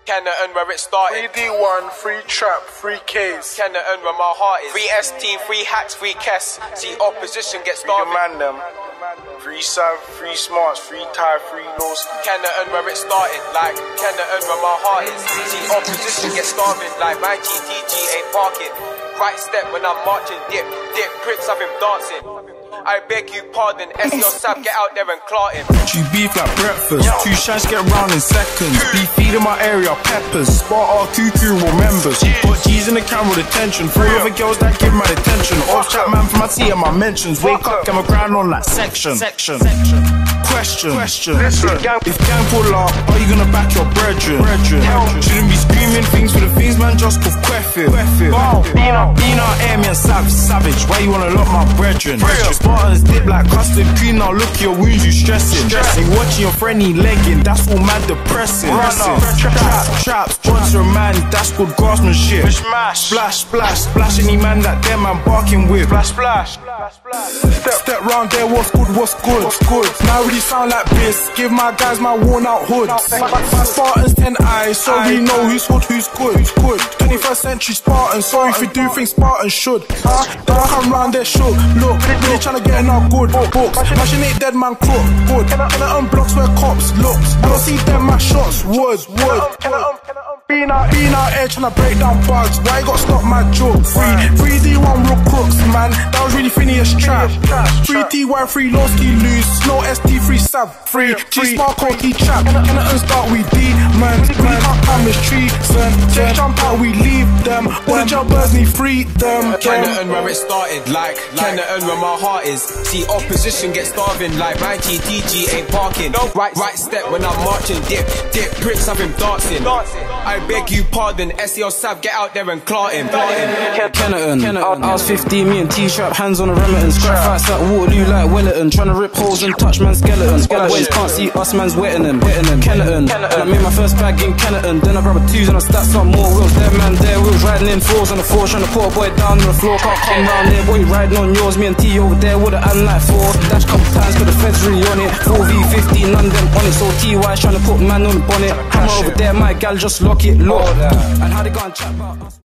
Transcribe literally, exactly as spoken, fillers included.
Kennerton where it started. three D one, free trap, free K's. Kennerton where my heart is. Free S T, free hats, free Kess. See opposition get starving. Free the man them. Free Sav, free Smarts, free Ty, free Lowski. Kennerton where it started, like Kennerton where my heart is. See opposition get starving, like my G T G ain't parking. Right step when I'm marching, dip, dip, Prince of him dancing. I beg you pardon, S E O Sab, get out there and clot him. Chew beef like breakfast, two shots get round in seconds. Beef feed in my area, peppers. Spot our cuckoo members. Put G's in the camera with attention. Three other girls that give my attention. Off chat man for my tea and my mentions. Wake up, get my grind on like section. Section. Question. Question. If gang pull up, are you gonna back your brethren? Shouldn't be screaming things for the things, man, just cause queffit. Being out air, me and Sav, savage. Why you wanna lock my brethren? Spartans dip like custard cream, now look at your wounds, you stressing. Ain't watching your friend, he legging, that's all mad depressing. Trap, trap, sponsor a man, that's good craftsmanship. Splash, splash, splash any man that them man barking with. Splash, splash. Step, step round there, what's good, what's good, what's good. Now really sound like this, give my guys my worn out hood. My Spartans ten eyes, so we know who's good, who's good, who's good. twenty-first century Spartans, sorry if you do think Spartans should. Huh? Don't come round there shook, look, really tryna get in our good books. Mashing ain't dead man crook, good. Kennerton blocks where cops looks. I don't see them my shots, wood, wood. Being out, being out here tryna break down bugs. Why you gotta stop my joke? Free, free D one real crooks, man. That was really Phineas trap. Free T Y, free Lowski lose. Snow S T, free Sav, free G Smart Corky trap. Kennerton start we D, man. We can't come as treason. Just jump out, we leave them. All the jumpers need freedom. Kennerton where it started, like Kennerton where my heart is. See opposition get starving, like my G T G ain't parking. Right, right step when I'm marching, dip, dip, Prince of him dancing. I beg you pardon, S E O Sav, get out there and clot him. Kennerton, I was fifteen, me and T-Sharp, hands on the remittance. Scrap fights like Waterloo, like Wellington. Tryna rip holes and touch man's skeletons. Other boys can't see us, man's wetting them. Kennerton, and I made my first bag in Kennerton. Then I grabbed a twos and I stacked some more wheels. There man, there wheels riding in fours on the floor, tryna put a boy down on the floor. Can't come round there, boy riding on yours. Me and T over there with a hand like four. Dash couple times, cause the feds really on it. four V fifteen, none of them on it. So T Y tryna put man on the bonnet. Hammer over there, my gal just lock it, lock. And how they gonna chat about us?